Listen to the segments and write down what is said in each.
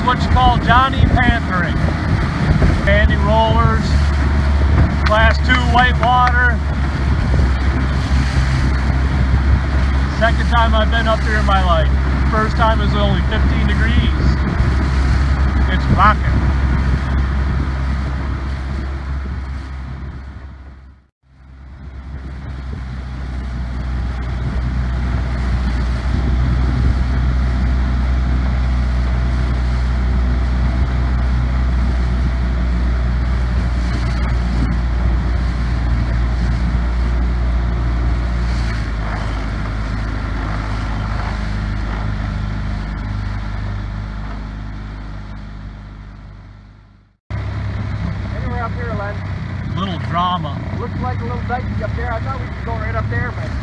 is what you call Johnny Panthering. Standing rollers, class 2 whitewater. Second time I've been up here in my life. First time it was only 15 degrees. It's rocking. Up here, Len. Little drama. Looks like a little dicey up there. I thought we could go right up there, but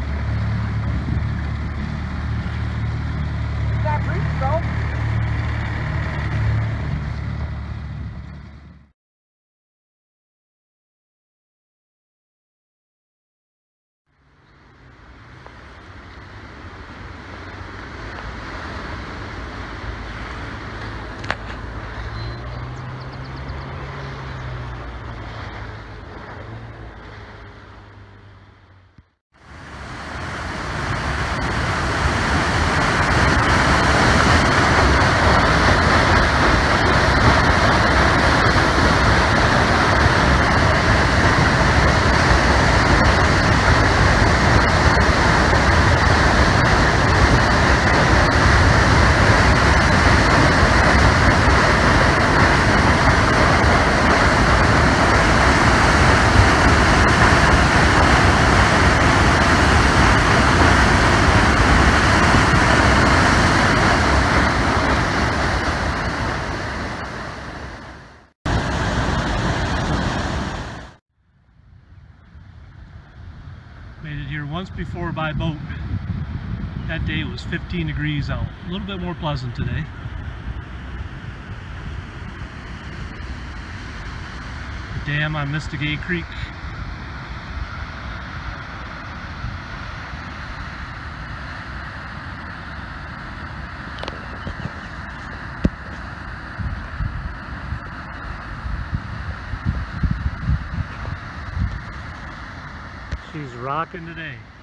it's not breathing though. Made it here once before by boat. That day it was 15 degrees out. A little bit more pleasant today. The dam on Mistagay Creek. She's rocking today.